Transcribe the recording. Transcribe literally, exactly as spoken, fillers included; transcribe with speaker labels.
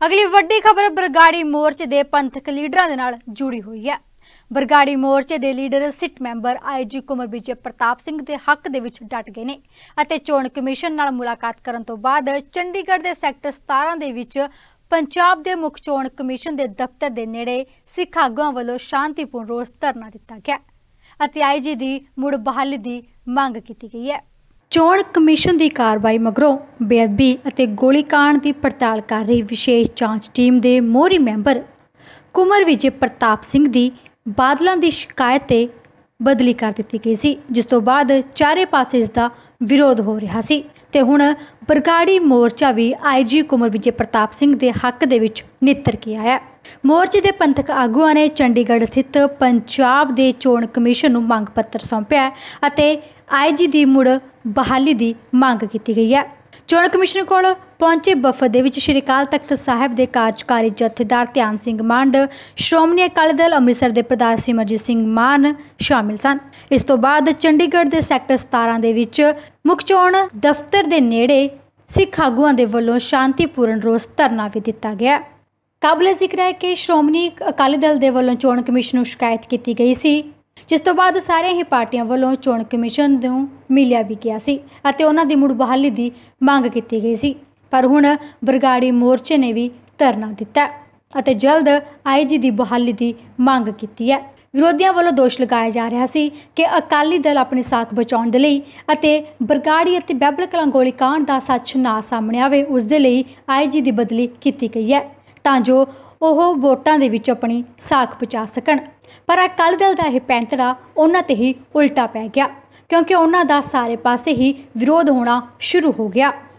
Speaker 1: अगली वड्डी खबर बरगाड़ी मोर्चे के पंथक लीडरां दे नाल जुड़ी हुई है। बरगाड़ी मोर्चे के leader SIT member I G Kunwar Vijay Pratap Singh के हक दे विच डट गए ने अते चोण कमीशन नाल मुलाकात करन तो बाद चंडीगढ़ के सैक्टर सतारह दे विच पंजाब के मुख चोण कमीशन के दफ्तर के नेड़े सिख आगुआं वल्लों शांतिपूर्ण रोस धरना दिता गया अते आई जी की मुड़ बहाली की मंग की गई है। चोण कमीशन की कार्रवाई मगरों बेअदबी अते गोलीकांड की पड़ताल कर रही विशेष जांच टीम के मोहरी मैंबर कुंवर विजय प्रताप सिंह की बादलों की शिकायत ते बदली कर दी गई सी, जिस तो बाद चारे पासे इसका विरोध हो रहा सी ते हुण बरगाड़ी मोर्चा भी आई जी कुंवर विजय प्रताप सिंह के हक दे विच नितर के आया। मोर्चे के पंथक आगुआं ने चंडीगढ़ स्थित पंजाब के चोण कमीशन नूं मंग पत्र सौंपिया अते आई जी की मुड़ बहाली की मंग की गई है। चोण कमीशन कोल पहुंचे वफद दे विच श्री अकाल तख्त साहिब के कार्यकारी जथेदार ध्यान सिंह मांड, श्रोमणी अकाली दल अमृतसर के प्रधान सिमरजीत सिंह मान शामिल सन। इस तो बाद चंडीगढ़ के सैक्टर सतारह दे विच मुख चोण दफ्तर के नेड़े सिख आगुआं दे वल्लों शांतिपूर्ण रोस धरना भी दिता गया। काबिले जिक्र है कि श्रोमणी अकाली दल के वल्लों चोण कमीशन नूं शिकायत की गई सी, जिस तो बाद सारे ही पार्टियां वल्लों चोण कमीशन नूं मिलिया भी गया सी अते उन्हां दी मुड़ बहाली की मंग की गई सी। पर हुण बरगाड़ी मोर्चे ने भी धरना दिता अते जल्द आई जी की बहाली की मंग की है। विरोधियों वालों दोष लगाया जा रहा सी कि अकाली दल अपनी साख बचाउण दे लई अते बरगाड़ी अते बैबल कलां गोलीकांड का सच ना सामने आवे उस दे लई आई जी की बदली की गई है तां जो ओह वोटां दे विच अपनी साख बचा सकण। पर अकाली दल का यह पैंतड़ा उन्हां ते ही उल्टा पै गया क्योंकि उन्हां दा सारे पासे ही विरोध होना शुरू हो गया।